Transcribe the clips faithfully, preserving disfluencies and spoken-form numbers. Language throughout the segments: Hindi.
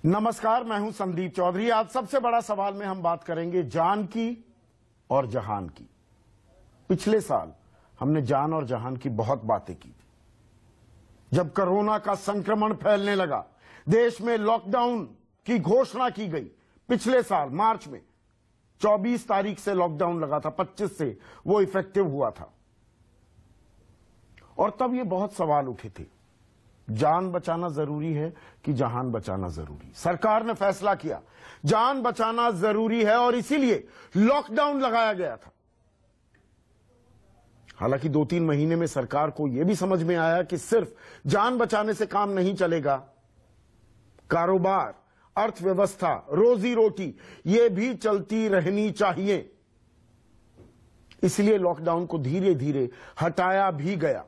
नमस्कार, मैं हूं संदीप चौधरी। आज सबसे बड़ा सवाल में हम बात करेंगे जान की और जहान की। पिछले साल हमने जान और जहान की बहुत बातें की। जब कोरोना का संक्रमण फैलने लगा, देश में लॉकडाउन की घोषणा की गई। पिछले साल मार्च में चौबीस तारीख से लॉकडाउन लगा था, पच्चीस से वो इफेक्टिव हुआ था। और तब ये बहुत सवाल उठे थे, जान बचाना जरूरी है कि जहान बचाना जरूरी। सरकार ने फैसला किया जान बचाना जरूरी है और इसीलिए लॉकडाउन लगाया गया था। हालांकि दो तीन महीने में सरकार को यह भी समझ में आया कि सिर्फ जान बचाने से काम नहीं चलेगा, कारोबार, अर्थव्यवस्था, रोजी रोटी ये भी चलती रहनी चाहिए। इसलिए लॉकडाउन को धीरे धीरे हटाया भी गया।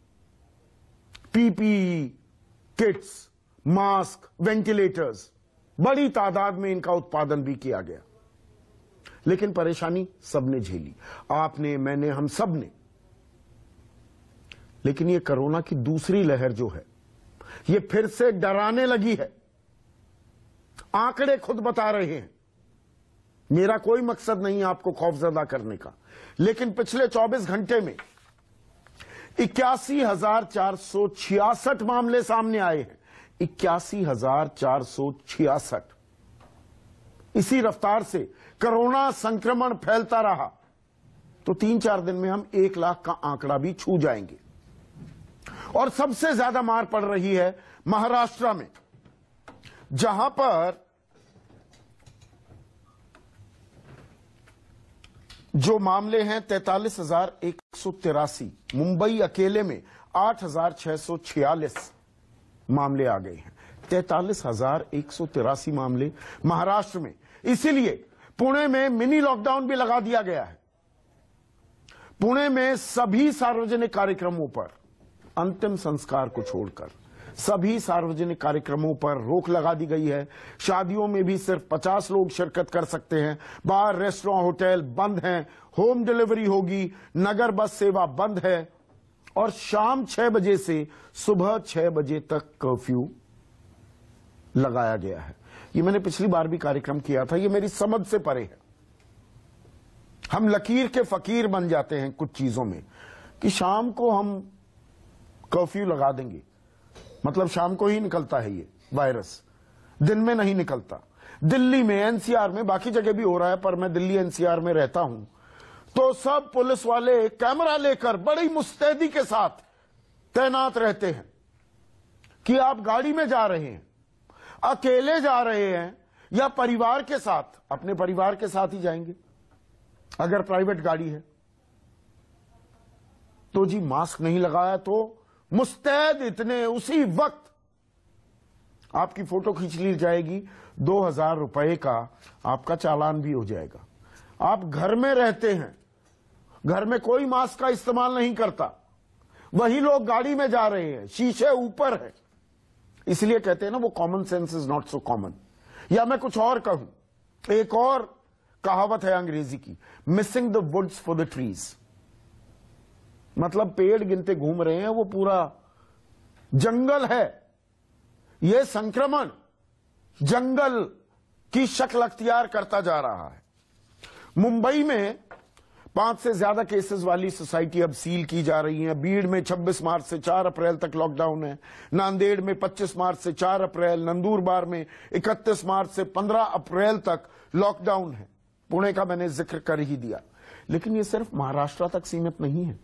पीपीई किट्स, मास्क, वेंटिलेटर्स, बड़ी तादाद में इनका उत्पादन भी किया गया। लेकिन परेशानी सबने झेली, आपने, मैंने, हम सब ने। लेकिन ये कोरोना की दूसरी लहर जो है, ये फिर से डराने लगी है। आंकड़े खुद बता रहे हैं। मेरा कोई मकसद नहीं आपको खौफजदा करने का, लेकिन पिछले चौबीस घंटे में इक्यासी हजार चार सौ छियासठ मामले सामने आए हैं। इक्यासी हजार चार सौ छियासठ। इसी रफ्तार से कोरोना संक्रमण फैलता रहा तो तीन चार दिन में हम एक लाख का आंकड़ा भी छू जाएंगे। और सबसे ज्यादा मार पड़ रही है महाराष्ट्र में, जहां पर जो मामले हैं तैतालीस हजार एक सौ तिरासी। मुंबई अकेले में आठ हजार छह सौ छियालीस मामले आ गए हैं। तैतालीस हजार एक सौ तिरासी मामले महाराष्ट्र में। इसीलिए पुणे में मिनी लॉकडाउन भी लगा दिया गया है। पुणे में सभी सार्वजनिक कार्यक्रमों पर, अंतिम संस्कार को छोड़कर सभी सार्वजनिक कार्यक्रमों पर रोक लगा दी गई है। शादियों में भी सिर्फ पचास लोग शिरकत कर सकते हैं। बार, रेस्टोरेंट, होटल बंद हैं। होम डिलीवरी होगी। नगर बस सेवा बंद है। और शाम छह बजे से सुबह छह बजे तक कर्फ्यू लगाया गया है। ये मैंने पिछली बार भी कार्यक्रम किया था। ये मेरी समझ से परे है। हम लकीर के फकीर बन जाते हैं कुछ चीजों में कि शाम को हम कर्फ्यू लगा देंगे, मतलब शाम को ही निकलता है ये वायरस, दिन में नहीं निकलता। दिल्ली में, एनसीआर में, बाकी जगह भी हो रहा है, पर मैं दिल्ली एनसीआर में रहता हूं, तो सब पुलिस वाले कैमरा लेकर बड़ी मुस्तैदी के साथ तैनात रहते हैं कि आप गाड़ी में जा रहे हैं, अकेले जा रहे हैं या परिवार के साथ। अपने परिवार के साथ ही जाएंगे अगर प्राइवेट गाड़ी है तो जी मास्क नहीं लगाया तो मुस्तैद इतने, उसी वक्त आपकी फोटो खींच ली जाएगी, दो हजार रुपए का आपका चालान भी हो जाएगा। आप घर में रहते हैं, घर में कोई मास्क का इस्तेमाल नहीं करता, वही लोग गाड़ी में जा रहे हैं, शीशे ऊपर है। इसलिए कहते हैं ना, वो common sense is not so common. या मैं कुछ और कहूं, एक और कहावत है अंग्रेजी की, missing the woods for the trees. मतलब पेड़ गिनते घूम रहे हैं, वो पूरा जंगल है। यह संक्रमण जंगल की शक्ल अख्तियार करता जा रहा है। मुंबई में पांच से ज्यादा केसेस वाली सोसाइटी अब सील की जा रही है। बीड़ में छब्बीस मार्च से चार अप्रैल तक लॉकडाउन है। नांदेड़ में पच्चीस मार्च से चार अप्रैल, नंदुरबार में इकतीस मार्च से पंद्रह अप्रैल तक लॉकडाउन है। पुणे का मैंने जिक्र कर ही दिया। लेकिन यह सिर्फ महाराष्ट्र तक सीमित नहीं है।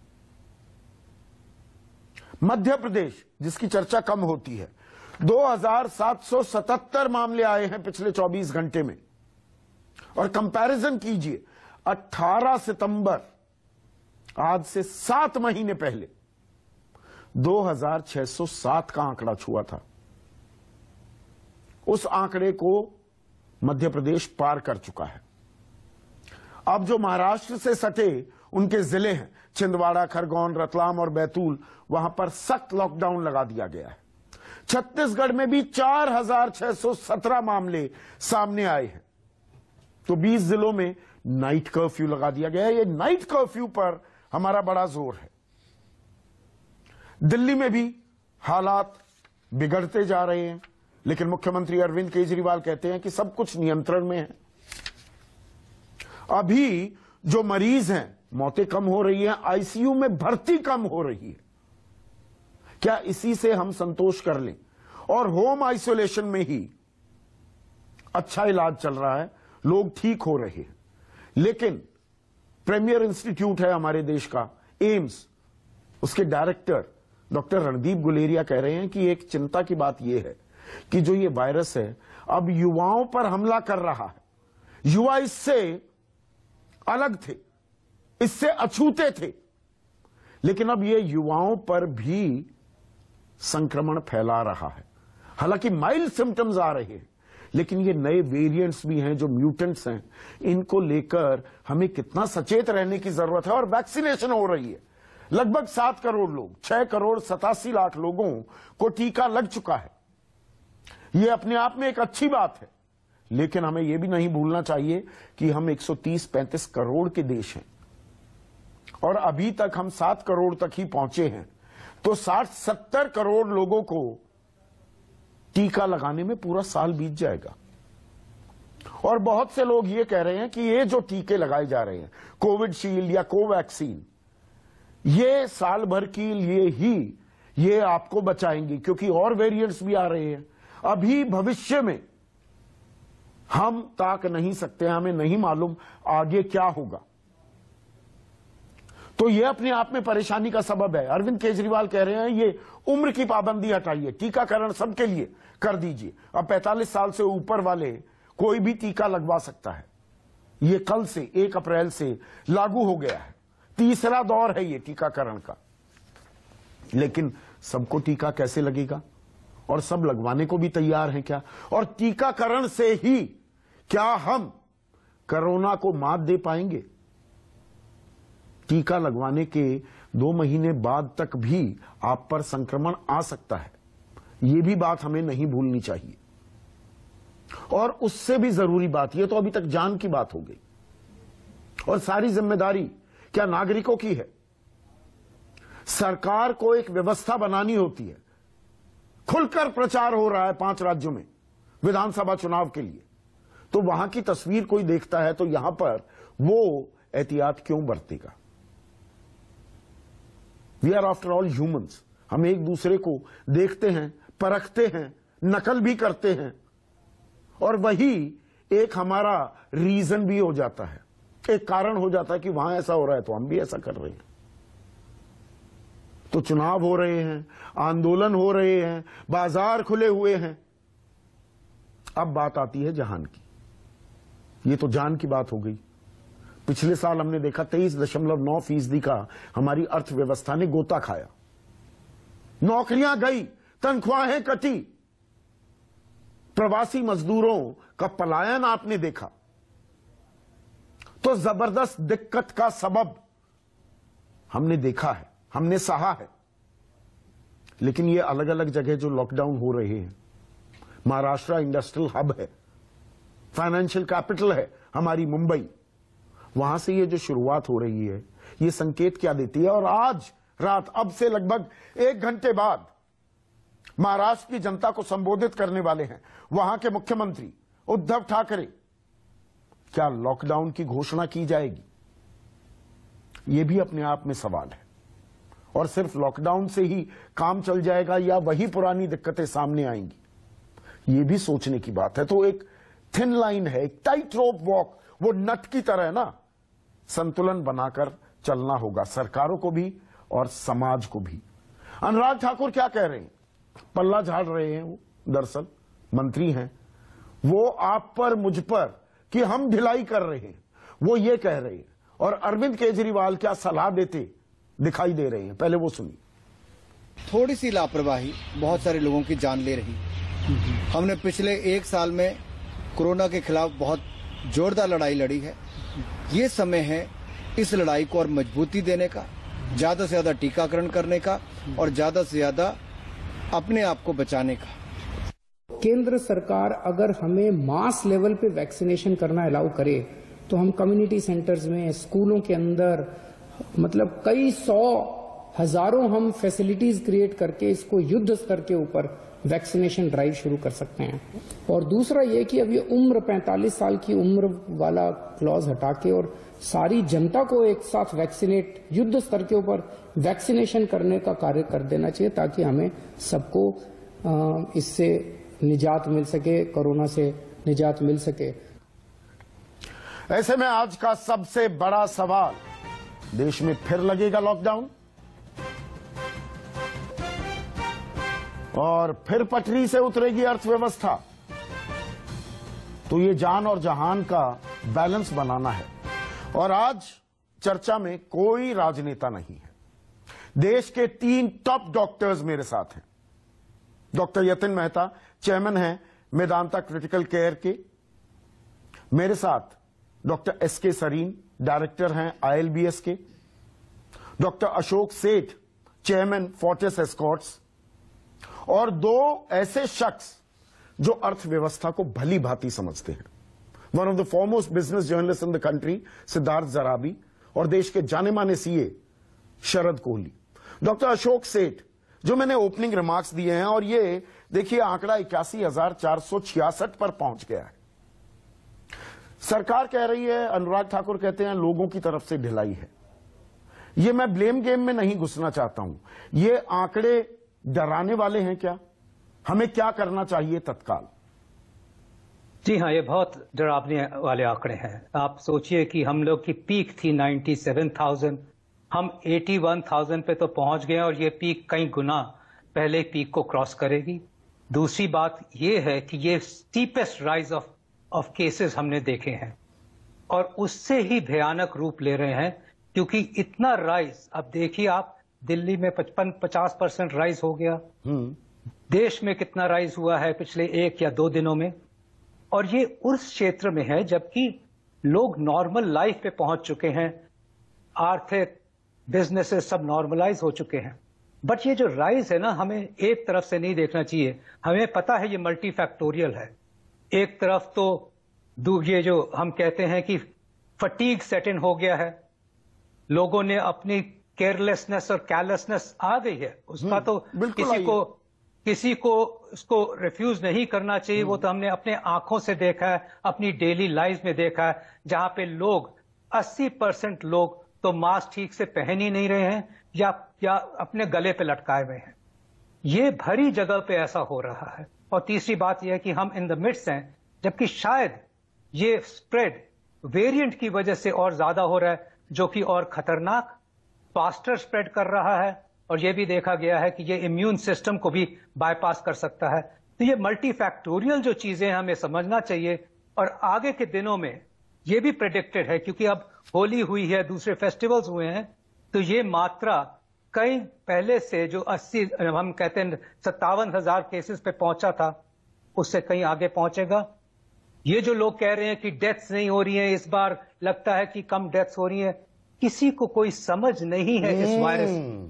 मध्य प्रदेश, जिसकी चर्चा कम होती है, दो हजार सात सौ सतहत्तर मामले आए हैं पिछले चौबीस घंटे में। और कंपैरिजन कीजिए, अठारह सितंबर, आज से सात महीने पहले दो हजार छह सौ सात का आंकड़ा छुआ था। उस आंकड़े को मध्य प्रदेश पार कर चुका है। अब जो महाराष्ट्र से सटे उनके जिले हैं, छिंदवाड़ा, खरगोन, रतलाम और बैतूल, वहां पर सख्त लॉकडाउन लगा दिया गया है। छत्तीसगढ़ में भी चार हजार छह सौ सत्रह मामले सामने आए हैं। तो बीस जिलों में नाइट कर्फ्यू लगा दिया गया है। ये नाइट कर्फ्यू पर हमारा बड़ा जोर है। दिल्ली में भी हालात बिगड़ते जा रहे हैं। लेकिन मुख्यमंत्री अरविंद केजरीवाल कहते हैं कि सब कुछ नियंत्रण में है। अभी जो मरीज हैं, मौतें कम हो रही हैं, आईसीयू में भर्ती कम हो रही है। क्या इसी से हम संतोष कर लें और होम आइसोलेशन में ही अच्छा इलाज चल रहा है, लोग ठीक हो रहे हैं। लेकिन प्रीमियर इंस्टीट्यूट है हमारे देश का, एम्स, उसके डायरेक्टर डॉक्टर रणदीप गुलेरिया कह रहे हैं कि एक चिंता की बात यह है कि जो ये वायरस है अब युवाओं पर हमला कर रहा है। युवा इससे अलग थे, इससे अछूते थे, लेकिन अब ये युवाओं पर भी संक्रमण फैला रहा है। हालांकि माइल्ड सिम्टम्स आ रहे हैं, लेकिन ये नए वेरिएंट्स भी हैं जो म्यूटेंट्स हैं, इनको लेकर हमें कितना सचेत रहने की जरूरत है। और वैक्सीनेशन हो रही है, लगभग सात करोड़ लोग, छह करोड़ सतासी लाख लोगों को टीका लग चुका है। ये अपने आप में एक अच्छी बात है, लेकिन हमें यह भी नहीं भूलना चाहिए कि हम एक सौ तीस पैंतीस करोड़ के देश हैं और अभी तक हम सात करोड़ तक ही पहुंचे हैं। तो साठ सत्तर करोड़ लोगों को टीका लगाने में पूरा साल बीत जाएगा। और बहुत से लोग ये कह रहे हैं कि ये जो टीके लगाए जा रहे हैं, कोविडशील्ड या कोवैक्सीन, ये साल भर के लिए ही ये आपको बचाएंगी, क्योंकि और वेरिएंट्स भी आ रहे हैं। अभी भविष्य में हम ताक नहीं सकते, हमें नहीं मालूम आगे क्या होगा। तो यह अपने आप में परेशानी का सबब है। अरविंद केजरीवाल कह रहे हैं ये उम्र की पाबंदी हटाइए, टीकाकरण सबके लिए कर दीजिए। अब पैंतालीस साल से ऊपर वाले कोई भी टीका लगवा सकता है। ये कल से एक अप्रैल से लागू हो गया है, तीसरा दौर है ये टीकाकरण का। लेकिन सबको टीका कैसे लगेगा और सब लगवाने को भी तैयार हैं क्या? और टीकाकरण से ही क्या हम कोरोना को मात दे पाएंगे? टीका लगवाने के दो महीने बाद तक भी आप पर संक्रमण आ सकता है, यह भी बात हमें नहीं भूलनी चाहिए। और उससे भी जरूरी बात, यह तो अभी तक जान की बात हो गई, और सारी जिम्मेदारी क्या नागरिकों की है? सरकार को एक व्यवस्था बनानी होती है। खुलकर प्रचार हो रहा है पांच राज्यों में विधानसभा चुनाव के लिए, तो वहां की तस्वीर कोई देखता है तो यहां पर वो एहतियात क्यों बरतेगा? We are after all humans. हम एक दूसरे को देखते हैं, परखते हैं, नकल भी करते हैं, और वही एक हमारा रीजन भी हो जाता है, एक कारण हो जाता है कि वहां ऐसा हो रहा है तो हम भी ऐसा कर रहे हैं। तो चुनाव हो रहे हैं, आंदोलन हो रहे हैं, बाजार खुले हुए हैं। अब बात आती है जहान की। ये तो जान की बात हो गई। पिछले साल हमने देखा तेईस दशमलव नौ फीसदी का हमारी अर्थव्यवस्था ने गोता खाया, नौकरियां गई, तनख्वाहें कटी, प्रवासी मजदूरों का पलायन आपने देखा। तो जबरदस्त दिक्कत का सबब हमने देखा है, हमने सहा है। लेकिन ये अलग अलग जगह जो लॉकडाउन हो रहे हैं, महाराष्ट्र इंडस्ट्रियल हब है, फाइनेंशियल कैपिटल है हमारी मुंबई, वहां से ये जो शुरुआत हो रही है, ये संकेत क्या देती है? और आज रात, अब से लगभग एक घंटे बाद महाराष्ट्र की जनता को संबोधित करने वाले हैं वहां के मुख्यमंत्री उद्धव ठाकरे। क्या लॉकडाउन की घोषणा की जाएगी? यह भी अपने आप में सवाल है। और सिर्फ लॉकडाउन से ही काम चल जाएगा या वही पुरानी दिक्कतें सामने आएंगी, यह भी सोचने की बात है। तो एक थिन लाइन है, एक टाइट रोप वॉक, वो नट की तरह ना संतुलन बनाकर चलना होगा, सरकारों को भी और समाज को भी। अनुराग ठाकुर क्या कह रहे हैं? पल्ला झाड़ रहे हैं। वो दरअसल मंत्री हैं, वो आप पर मुझ पर कि हम ढिलाई कर रहे हैं, वो ये कह रहे हैं। और अरविंद केजरीवाल क्या सलाह देते दिखाई दे रहे हैं, पहले वो सुनिए। थोड़ी सी लापरवाही बहुत सारे लोगों की जान ले रही। हमने पिछले एक साल में कोरोना के खिलाफ बहुत जोरदार लड़ाई लड़ी है। ये समय है इस लड़ाई को और मजबूती देने का, ज्यादा से ज्यादा टीकाकरण करने का और ज्यादा से ज्यादा अपने आप को बचाने का। केंद्र सरकार अगर हमें मास लेवल पे वैक्सीनेशन करना अलाउ करे तो हम कम्युनिटी सेंटर्स में, स्कूलों के अंदर, मतलब कई सौ हजारों हम फैसिलिटीज क्रिएट करके इसको युद्ध स्तर के ऊपर वैक्सीनेशन ड्राइव शुरू कर सकते हैं। और दूसरा ये कि अब ये उम्र पैंतालीस साल की उम्र वाला क्लॉज हटा के और सारी जनता को एक साथ वैक्सीनेट, युद्ध स्तर के ऊपर वैक्सीनेशन करने का कार्य कर देना चाहिए, ताकि हमें सबको इससे निजात मिल सके, कोरोना से निजात मिल सके। ऐसे में आज का सबसे बड़ा सवाल, देश में फिर लगेगा लॉकडाउन और फिर पटरी से उतरेगी अर्थव्यवस्था। तो ये जान और जहान का बैलेंस बनाना है। और आज चर्चा में कोई राजनेता नहीं है। देश के तीन टॉप डॉक्टर्स मेरे साथ हैं। डॉक्टर यतिन मेहता चेयरमैन हैं मेदांता क्रिटिकल केयर के। मेरे साथ डॉक्टर एस के सरीन डायरेक्टर हैं आई एल बी एस के। Doctor Ashok Seth chairman Fortis Escorts. और दो ऐसे शख्स जो अर्थव्यवस्था को भली भांति समझते हैं, one of the foremost business journalist in the country Siddharth Zarabi और देश के जाने माने सीए शरद कोहली। डॉक्टर अशोक सेठ, जो मैंने ओपनिंग रिमार्क्स दिए हैं, और ये देखिए आंकड़ा इक्यासी हजार चार सौ छियासठ पर पहुंच गया है। सरकार कह रही है, अनुराग ठाकुर कहते हैं लोगों की तरफ से ढिलाई है। ये मैं ब्लेम गेम में नहीं घुसना चाहता हूं। ये आंकड़े डराने वाले हैं क्या? हमें क्या करना चाहिए तत्काल? जी हाँ, ये बहुत डरावने वाले आंकड़े हैं। आप सोचिए कि हम लोग की पीक थी सत्तानवे हज़ार, हम इक्यासी हज़ार पे तो पहुंच गए और ये पीक कई गुना पहले पीक को क्रॉस करेगी। दूसरी बात ये है कि ये steepest rise of of cases हमने देखे हैं और उससे ही भयानक रूप ले रहे हैं, क्योंकि इतना राइज, अब देखिए आप दिल्ली में पचपन पचास परसेंट राइज हो गया, देश में कितना राइज हुआ है पिछले एक या दो दिनों में। और ये उस क्षेत्र में है जबकि लोग नॉर्मल लाइफ पे पहुंच चुके हैं, आर्थिक बिजनेसेस सब नॉर्मलाइज हो चुके हैं। बट ये जो राइज है ना, हमें एक तरफ से नहीं देखना चाहिए। हमें पता है ये मल्टी फैक्टोरियल है। एक तरफ तो ये जो हम कहते हैं कि फटीग सेट इन हो गया है, लोगों ने अपनी केयरलेसनेस और कैरलेसनेस आ गई है, उसका तो किसी को किसी को उसको रिफ्यूज नहीं करना चाहिए। वो तो हमने अपने आंखों से देखा है, अपनी डेली लाइफ में देखा है, जहां पे लोग अस्सी परसेंट लोग तो मास्क ठीक से पहन ही नहीं रहे हैं या या अपने गले पे लटकाए हुए हैं। ये भरी जगह पे ऐसा हो रहा है। और तीसरी बात यह है कि हम इन द मिड्स हैं, जबकि शायद ये स्प्रेड वेरिएंट की वजह से और ज्यादा हो रहा है, जो कि और खतरनाक फास्टर स्प्रेड कर रहा है। और यह भी देखा गया है कि ये इम्यून सिस्टम को भी बाईपास कर सकता है। तो ये मल्टी फैक्टोरियल जो चीजें हमें समझना चाहिए। और आगे के दिनों में ये भी प्रेडिक्टेड है, क्योंकि अब होली हुई है, दूसरे फेस्टिवल्स हुए हैं, तो ये मात्रा कई पहले से जो अस्सी हम कहते हैं सत्तावन हजार केसेस पे पहुंचा था, उससे कहीं आगे पहुंचेगा। ये जो लोग कह रहे हैं कि डेथ्स नहीं हो रही हैं इस बार, लगता है कि कम डेथ्स हो रही हैं, किसी को कोई समझ नहीं है इस वायरस।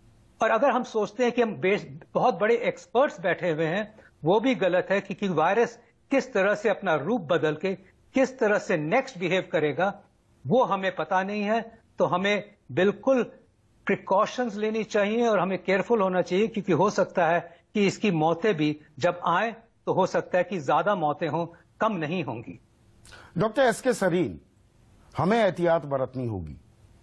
और अगर हम सोचते हैं कि हम बहुत बड़े एक्सपर्ट्स बैठे हुए हैं, वो भी गलत है, क्योंकि वायरस किस तरह से अपना रूप बदल के किस तरह से नेक्स्ट बिहेव करेगा वो हमें पता नहीं है। तो हमें बिल्कुल प्रिकॉशंस लेनी चाहिए और हमें केयरफुल होना चाहिए, क्योंकि हो सकता है कि इसकी मौतें भी जब आए तो हो सकता है कि ज्यादा मौतें हों, कम नहीं होंगी। डॉक्टर एस के सरीन, हमें एहतियात बरतनी होगी,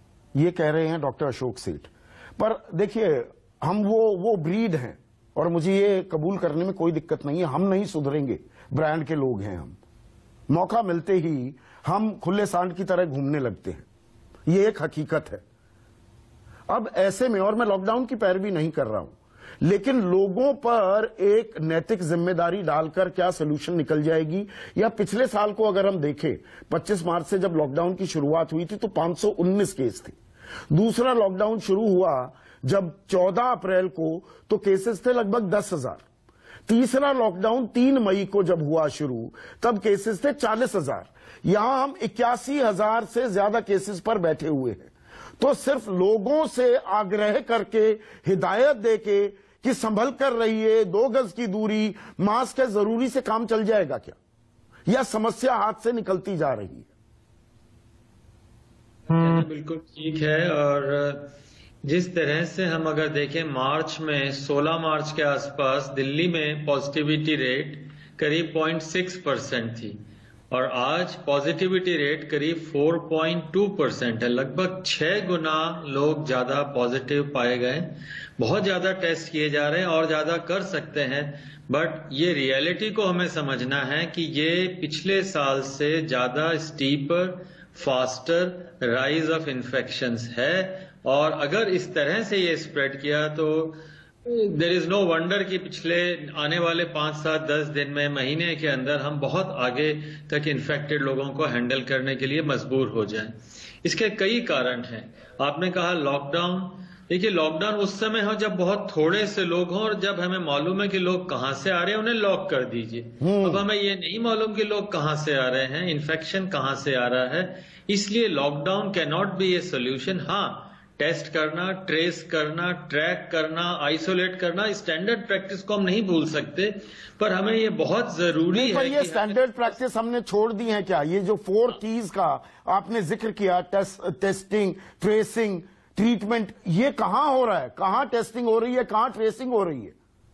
ये कह रहे हैं डॉक्टर अशोक सेठ। पर देखिए, हम वो वो ब्रीड हैं और मुझे ये कबूल करने में कोई दिक्कत नहीं है, हम नहीं सुधरेंगे, ब्रांड के लोग हैं हम। मौका मिलते ही हम खुले सांड की तरह घूमने लगते हैं, ये एक हकीकत है। अब ऐसे में, और मैं लॉकडाउन की पैरवी नहीं कर रहा हूं, लेकिन लोगों पर एक नैतिक जिम्मेदारी डालकर क्या सोल्यूशन निकल जाएगी? या पिछले साल को अगर हम देखें, पच्चीस मार्च से जब लॉकडाउन की शुरुआत हुई थी तो पांच सौ उन्नीस केस थे। दूसरा लॉकडाउन शुरू हुआ जब चौदह अप्रैल को, तो केसेस थे लगभग दस हजार। तीसरा लॉकडाउन तीन मई को जब हुआ शुरू, तब केसेस थे चालीस हजार। यहां हम इक्यासी हजार से ज्यादा केसेस पर बैठे हुए हैं। तो सिर्फ लोगों से आग्रह करके, हिदायत देके कि संभल कर रहिए, दो गज की दूरी, मास्क है जरूरी से काम चल जाएगा क्या? या समस्या हाथ से निकलती जा रही है? बिल्कुल ठीक है। और जिस तरह से हम अगर देखें मार्च में सोलह मार्च के आसपास दिल्ली में पॉजिटिविटी रेट करीब पॉइंट सिक्स परसेंट थी और आज पॉजिटिविटी रेट करीब फोर पॉइंट टू परसेंट है। लगभग छह गुना लोग ज्यादा पॉजिटिव पाए गए। बहुत ज्यादा टेस्ट किए जा रहे हैं और ज्यादा कर सकते हैं, बट ये रियलिटी को हमें समझना है कि ये पिछले साल से ज्यादा steeper faster rise of infections है और अगर इस तरह से ये स्प्रेड किया तो देयर इज नो वंडर कि पिछले आने वाले पांच सात दस दिन में महीने के अंदर हम बहुत आगे तक इन्फेक्टेड लोगों को हैंडल करने के लिए मजबूर हो जाएं। इसके कई कारण हैं। आपने कहा लॉकडाउन। देखिए लॉकडाउन उस समय हो जब बहुत थोड़े से लोग हों और जब हमें मालूम है कि लोग कहां से आ रहे हैं उन्हें लॉक कर दीजिए। अब हमें ये नहीं मालूम कि लोग कहां से आ रहे हैं, इन्फेक्शन कहां से आ रहा है, इसलिए lockdown can not be a solution. हाँ, टेस्ट करना, ट्रेस करना, ट्रैक करना, आइसोलेट करना, स्टैंडर्ड प्रैक्टिस को हम नहीं भूल सकते, पर हमें ये बहुत जरूरी है। पर ये स्टैंडर्ड प्रैक्टिस हमने छोड़ दी है क्या? ये जो फोर टीज का आपने जिक्र किया, टेस्ट, टेस्टिंग, ट्रेसिंग, ट्रीटमेंट, ये कहां हो रहा है? कहां टेस्टिंग हो रही है, कहां ट्रेसिंग हो रही है?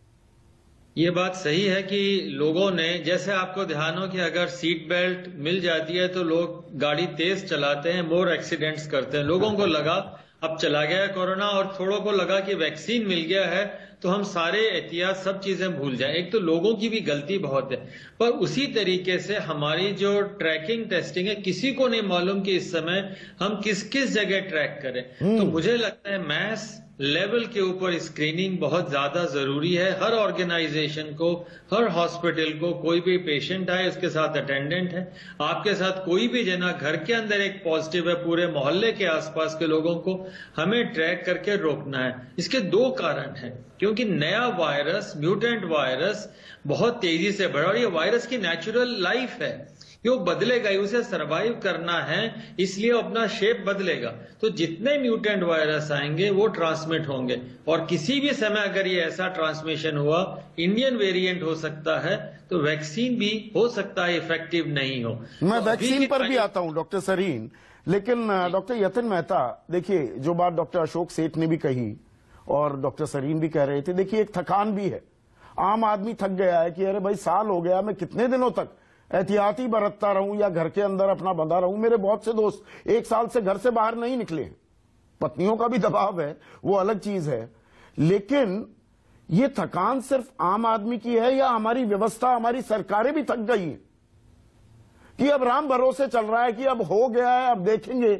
ये बात सही है कि लोगों ने, जैसे आपको ध्यान हो कि अगर सीट बेल्ट मिल जाती है तो लोग गाड़ी तेज चलाते हैं, मोर एक्सीडेंट्स करते हैं। लोगों को लगा अब चला गया कोरोना और थोड़ों को लगा कि वैक्सीन मिल गया है तो हम सारे एहतियात सब चीजें भूल जाएं। एक तो लोगों की भी गलती बहुत है, पर उसी तरीके से हमारी जो ट्रैकिंग टेस्टिंग है, किसी को नहीं मालूम कि इस समय हम किस किस जगह ट्रैक करें। तो मुझे लगता है मैस लेवल के ऊपर स्क्रीनिंग बहुत ज्यादा जरूरी है। हर ऑर्गेनाइजेशन को, हर हॉस्पिटल को, कोई भी पेशेंट आए उसके साथ अटेंडेंट है, आपके साथ कोई भी जना घर के अंदर एक पॉजिटिव है, पूरे मोहल्ले के आसपास के लोगों को हमें ट्रैक करके रोकना है। इसके दो कारण हैं, क्योंकि नया वायरस, म्यूटेंट वायरस बहुत तेजी से बढ़ा और ये वायरस की नेचुरल लाइफ है, वो बदलेगा ही, उसे सरवाइव करना है, इसलिए अपना शेप बदलेगा। तो जितने म्यूटेंट वायरस आएंगे वो ट्रांसमिट होंगे और किसी भी समय अगर ये ऐसा ट्रांसमिशन हुआ, इंडियन वेरिएंट हो सकता है, तो वैक्सीन भी हो सकता है इफेक्टिव नहीं हो। मैं तो वैक्सीन पर भी आता हूं डॉक्टर सरीन, लेकिन डॉक्टर यतिन मेहता, देखिए जो बात डॉक्टर अशोक सेठ ने भी कही और डॉक्टर सरीन भी कह रहे थे, देखिए एक थकान भी है। आम आदमी थक गया है कि अरे भाई साल हो गया, मैं कितने दिनों तक एहतियाती बरतता रहूं या घर के अंदर अपना बंधा रहूं। मेरे बहुत से दोस्त एक साल से घर से बाहर नहीं निकले हैं। पत्नियों का भी दबाव है, वो अलग चीज है, लेकिन ये थकान सिर्फ आम आदमी की है या हमारी व्यवस्था, हमारी सरकारें भी थक गई हैं कि अब राम भरोसे चल रहा है कि अब हो गया है, अब देखेंगे।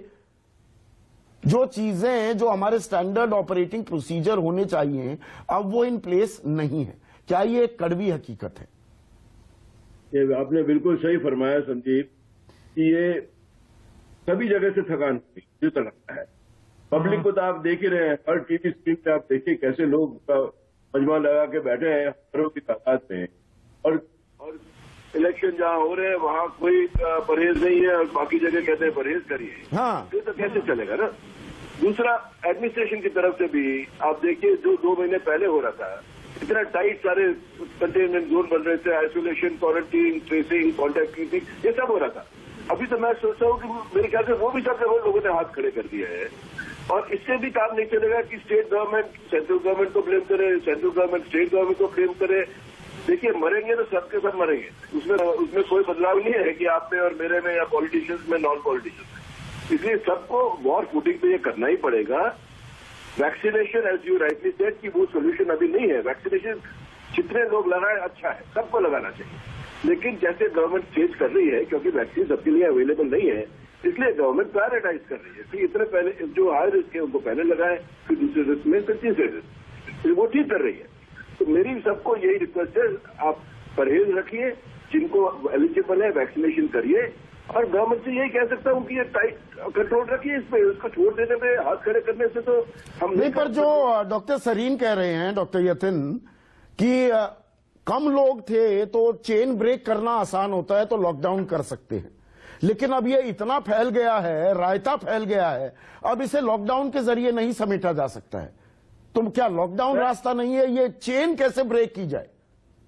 जो चीजें, जो हमारे स्टैंडर्ड ऑपरेटिंग प्रोसीजर होने चाहिए, अब वो इन प्लेस नहीं है। क्या ये एक कड़वी हकीकत है? ये आपने बिल्कुल सही फरमाया संदीप कि ये सभी जगह से थकान हुई, मुझे लगता है। पब्लिक को तो आप देख ही रहे हैं, हर टीवी स्क्रीन पे आप देखिए कैसे लोग मजमा लगा के बैठे हैं हजारों की तादाद में, और और इलेक्शन जहां हो रहे हैं वहां कोई परहेज नहीं है और बाकी जगह कहते हैं परहेज करिए। हाँ, ये तो कैसे चलेगा ना। दूसरा, एडमिनिस्ट्रेशन की तरफ से भी आप देखिए, जो दो महीने पहले हो रहा था, इतना टाइट सारे कंटेनमेंट जोन बन रहे थे, isolation, quarantine, tracing, contact tracing, ये सब हो रहा था। अभी तो मैं सोचता हूँ कि मेरे ख्याल से वो भी सब जगह लोगों ने हाथ खड़े कर दिया है और इससे भी काम नहीं चलेगा कि स्टेट गवर्नमेंट सेंट्रल गवर्नमेंट को ब्लेम करे, सेंट्रल गवर्नमेंट स्टेट गवर्नमेंट को ब्लेम करे। देखिए मरेंगे तो सबके सब मरेंगे, उसमें उसमें कोई बदलाव नहीं है कि आप में और मेरे में या पॉलिटिशियंस में, नॉन पॉलिटिशियंस में। इसलिए सबको वॉर फुटिंग पे ये करना ही पड़ेगा। Vaccination, as you rightly said, कि वो सोल्यूशन अभी नहीं है। वैक्सीनेशन जितने लोग लगाए अच्छा है, सबको लगाना चाहिए, लेकिन जैसे गवर्नमेंट चेंज कर रही है, क्योंकि वैक्सीन सबके लिए अवेलेबल नहीं है, इसलिए गवर्नमेंट प्रायोरिटाइज कर रही है कि इतने पहले जो हाई रिस्क है उनको पहले लगाए, फिर दूसरे रिस्क में, फिर तीसरे रिस्क, फिर वो ठीक कर रही है। तो मेरी सबको यही रिक्वेस्ट है, आप परहेज रखिए, जिनको एलिजिबल है वैक्सीनेशन करिए, और गवर्नमेंट से यही कह सकता हूँ कि ये टाइट कंट्रोल रखिए इस पे, उसको छोड़ देने पे, हाथ खड़े करने से तो हम नहीं। पर जो डॉक्टर सरीन कह रहे हैं, डॉक्टर यतिन, कि कम लोग थे तो चेन ब्रेक करना आसान होता है तो लॉकडाउन कर सकते हैं, लेकिन अब ये इतना फैल गया है, रायता फैल गया है, अब इसे लॉकडाउन के जरिए नहीं समेटा जा सकता है। तो क्या लॉकडाउन रास्ता नहीं है? ये चेन कैसे ब्रेक की जाए?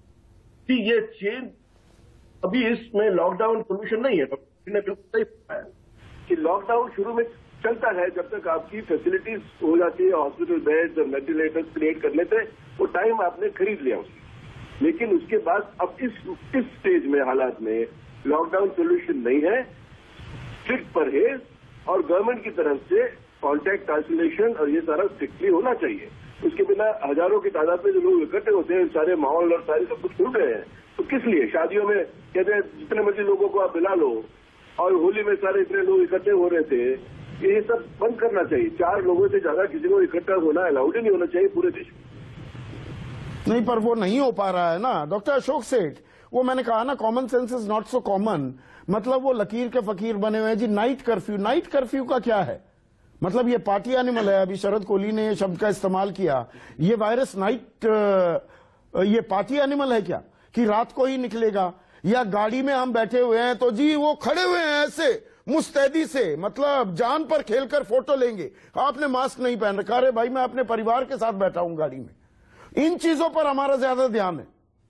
ये चेन अभी इसमें लॉकडाउन सोल्यूशन नहीं है। ने बिल्कुल सही बताया कि लॉकडाउन शुरू में चलता है जब तक आपकी फैसिलिटीज हो जाती है, हॉस्पिटल बेड्स और वेंटिलेटर्स क्रिएट करने थे, वो टाइम आपने खरीद लिया उसकी। लेकिन उसके बाद अब इस इस स्टेज में हालात में लॉकडाउन सोल्यूशन नहीं है। स्ट्रिक्ट परहेज और गवर्नमेंट की तरफ से कॉन्टैक्ट आइसोलेशन और ये सारा स्ट्रिक्टली होना चाहिए। उसके बिना हजारों की तादाद में जो लोग इकट्ठे होते हैं, सारे माहौल और सारे सब कुछ छूट रहे हैं, तो किस लिए? शादियों में कहते हैं जितने मर्जी लोगों को आप बुला लो, और होली में सारे इतने लोग इकट्ठे हो रहे थे, ये सब बंद करना चाहिए। चार लोगों से ज्यादा किसी को इकट्ठा होना अलाउड ही नहीं होना चाहिए पूरे देश में। नहीं, पर वो नहीं हो पा रहा है ना डॉक्टर अशोक सेठ। वो मैंने कहा ना, common sense is not so common. मतलब वो लकीर के फकीर बने हुए हैं जी। नाइट कर्फ्यू, नाइट कर्फ्यू का क्या है? मतलब ये पार्टी एनिमल है। अभी शरद कोहली ने ये शब्द का इस्तेमाल किया। ये वायरस नाइट, ये पार्टी एनिमल है क्या कि रात को ही निकलेगा? या गाड़ी में हम बैठे हुए हैं तो जी वो खड़े हुए हैं ऐसे मुस्तैदी से, मतलब जान पर खेलकर फोटो लेंगे, आपने मास्क नहीं पहन रखा। अरे भाई, मैं अपने परिवार के साथ बैठा हूं गाड़ी में। इन चीजों पर हमारा ज्यादा ध्यान है।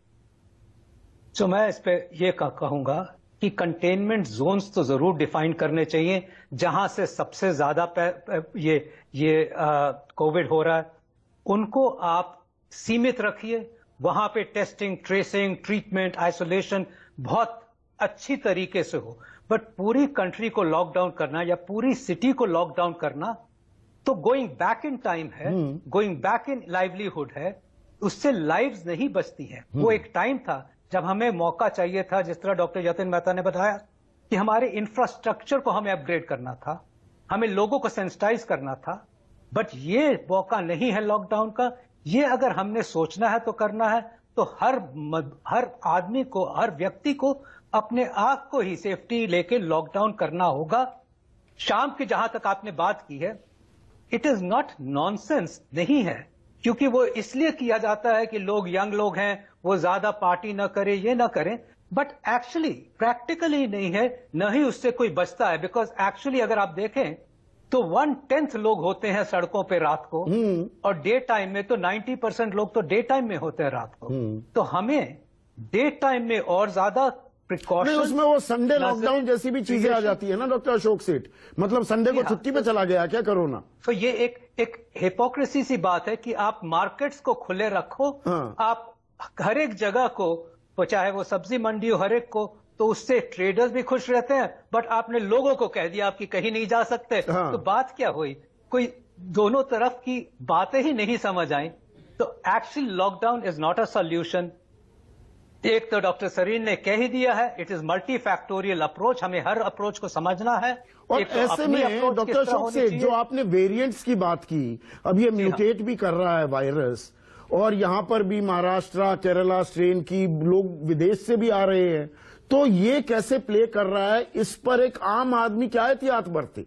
तो मैं इस पे ये कहूंगा कि कंटेनमेंट जोन्स तो जरूर डिफाइन करने चाहिए, जहां से सबसे ज्यादा ये ये कोविड हो रहा है, उनको आप सीमित रखिए। वहां पे टेस्टिंग, ट्रेसिंग, ट्रीटमेंट, आइसोलेशन बहुत अच्छी तरीके से हो। बट पूरी कंट्री को लॉकडाउन करना या पूरी सिटी को लॉकडाउन करना तो गोइंग बैक इन टाइम है, गोइंग बैक इन लाइवलीहुड है। उससे लाइव्स नहीं बचती हैं। वो एक टाइम था जब हमें मौका चाहिए था, जिस तरह डॉक्टर यतिन मेहता ने बताया, कि हमारे इंफ्रास्ट्रक्चर को हमें अपग्रेड करना था, हमें लोगों को सेंसिटाइज करना था। बट ये मौका नहीं है लॉकडाउन का। ये अगर हमने सोचना है तो करना है तो हर हर आदमी को, हर व्यक्ति को अपने आप को ही सेफ्टी लेके लॉकडाउन करना होगा। शाम की जहां तक आपने बात की है, इट इज नॉट नॉनसेंस नहीं है, क्योंकि वो इसलिए किया जाता है कि लोग, यंग लोग हैं, वो ज्यादा पार्टी ना करें, ये ना करें। बट एक्चुअली प्रैक्टिकली नहीं है, न ही उससे कोई बचता है। बिकॉज एक्चुअली अगर आप देखें तो वन टेंथ लोग होते हैं सड़कों पे रात को, और डे टाइम में तो नाइन्टी परसेंट लोग तो डे टाइम में होते हैं रात को। तो हमें डे टाइम में और ज्यादा प्रिकॉशन, उसमें वो संडे लॉकडाउन जैसी भी चीजें आ जाती है ना डॉक्टर अशोक सेठ। मतलब संडे को छुट्टी पे चला गया क्या कोरोना? तो ये एक एक हिपोक्रेसी सी बात है कि आप मार्केट्स को खुले रखो, हाँ। आप हर एक जगह को, चाहे वो सब्जी मंडी हो, हर एक को, तो उससे ट्रेडर्स भी खुश रहते हैं। बट आपने लोगों को कह दिया आपकी कहीं नहीं जा सकते, हाँ। तो बात क्या हुई? कोई दोनों तरफ की बातें ही नहीं समझ आई। तो actually lockdown is not a solution. एक तो डॉक्टर सरीन ने कह ही दिया है, it is multi factorial approach. हमें हर अप्रोच को समझना है। और तो ऐसे में डॉक्टर अशोक से जो आपने वेरिएंट्स की बात की, अब ये म्यूटेट भी कर रहा है वायरस, और यहां पर भी महाराष्ट्र, केरला स्ट्रेन की लोग विदेश से भी आ रहे हैं, तो ये कैसे प्ले कर रहा है? इस पर एक आम आदमी क्या एहतियात बरते?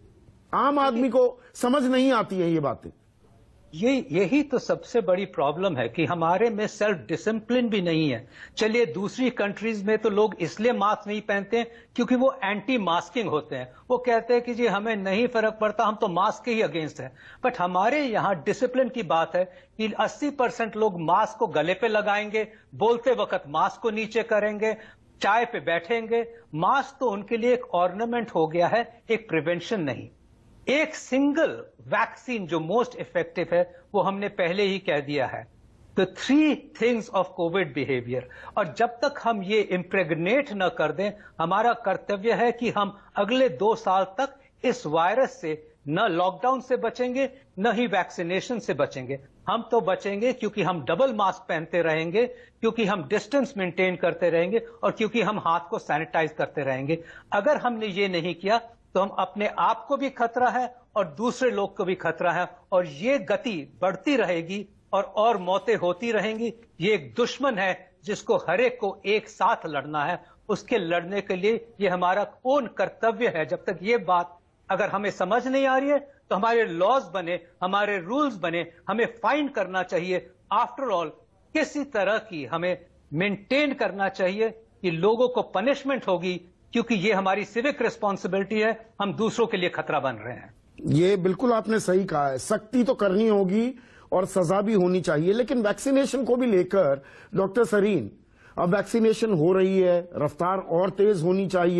आम आदमी को समझ नहीं आती है ये बातें। ये यही तो सबसे बड़ी प्रॉब्लम है कि हमारे में सेल्फ डिसिप्लिन भी नहीं है। चलिए, दूसरी कंट्रीज में तो लोग इसलिए मास्क नहीं पहनते हैं क्योंकि वो एंटी मास्किंग होते हैं। वो कहते हैं कि जी हमें नहीं फर्क पड़ता, हम तो मास्क के ही अगेंस्ट हैं। बट हमारे यहाँ डिसिप्लिन की बात है कि अस्सी परसेंट लोग मास्क को गले पे लगाएंगे, बोलते वक्त मास्क को नीचे करेंगे, चाय पे बैठेंगे। मास्क तो उनके लिए एक ऑर्नामेंट हो गया है, एक प्रिवेंशन नहीं। एक सिंगल वैक्सीन जो मोस्ट इफेक्टिव है वो हमने पहले ही कह दिया है, the three things of COVID behaviour. और जब तक हम ये इम्प्रेग्नेट न कर दें, हमारा कर्तव्य है कि हम अगले दो साल तक इस वायरस से न लॉकडाउन से बचेंगे, न ही वैक्सीनेशन से बचेंगे। हम तो बचेंगे क्योंकि हम डबल मास्क पहनते रहेंगे, क्योंकि हम डिस्टेंस मेंटेन करते रहेंगे, और क्योंकि हम हाथ को सैनिटाइज करते रहेंगे। अगर हमने ये नहीं किया तो हम अपने आप को भी खतरा है और दूसरे लोग को भी खतरा है, और ये गति बढ़ती रहेगी और और मौतें होती रहेंगी। ये एक दुश्मन है जिसको हर एक को एक साथ लड़ना है। उसके लड़ने के लिए ये हमारा कौन कर्तव्य है। जब तक ये बात अगर हमें समझ नहीं आ रही है तो हमारे लॉज बने, हमारे रूल्स बने, हमें फाइन करना चाहिए। आफ्टर ऑल किसी तरह की हमें मेंटेन करना चाहिए कि लोगों को पनिशमेंट होगी, क्योंकि ये हमारी सिविक रिस्पॉन्सिबिलिटी है। हम दूसरों के लिए खतरा बन रहे हैं। ये बिल्कुल आपने सही कहा है, सख्ती तो करनी होगी और सजा भी होनी चाहिए। लेकिन वैक्सीनेशन को भी लेकर डॉक्टर सरीन, अब वैक्सीनेशन हो रही है, रफ्तार और तेज होनी चाहिए।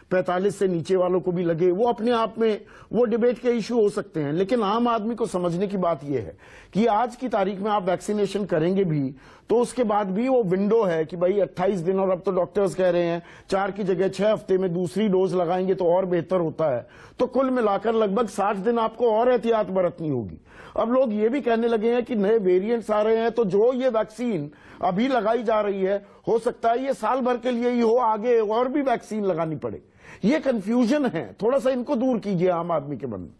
पैंतालीस से नीचे वालों को भी लगे, वो अपने आप में वो डिबेट के इश्यू हो सकते हैं। लेकिन आम आदमी को समझने की बात यह है कि आज की तारीख में आप वैक्सीनेशन करेंगे भी तो उसके बाद भी वो विंडो है कि भाई अट्ठाईस दिन, और अब तो डॉक्टर्स कह रहे हैं चार की जगह छह हफ्ते में दूसरी डोज लगाएंगे तो और बेहतर होता है। तो कुल मिलाकर लगभग साठ दिन आपको और एहतियात बरतनी होगी। अब लोग ये भी कहने लगे हैं कि नए वेरिएंट्स आ रहे हैं, तो जो ये वैक्सीन अभी लगाई जा रही है हो सकता है ये साल भर के लिए ही हो, आगे और भी वैक्सीन लगानी पड़े। ये कंफ्यूजन है, थोड़ा सा इनको दूर कीजिए आम आदमी के मन में।